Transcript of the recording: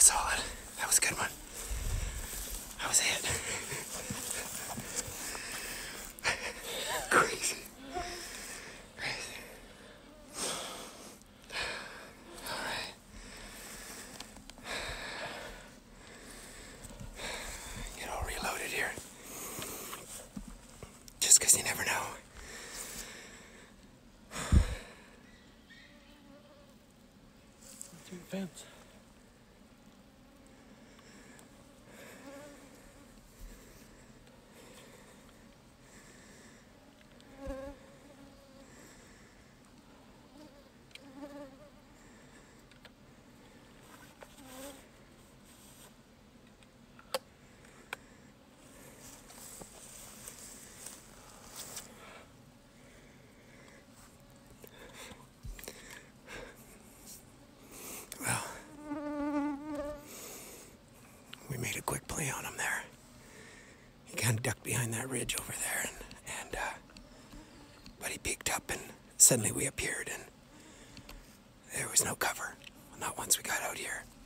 solid. That was a good one. That was it. Crazy. Crazy. All right. Get all reloaded here. Just because you never know. Through the fence. Well, we made a quick play on him there. He kind of ducked behind that ridge over there, but he peeked up, and suddenly we appeared, and there was no cover. Not once we got out here.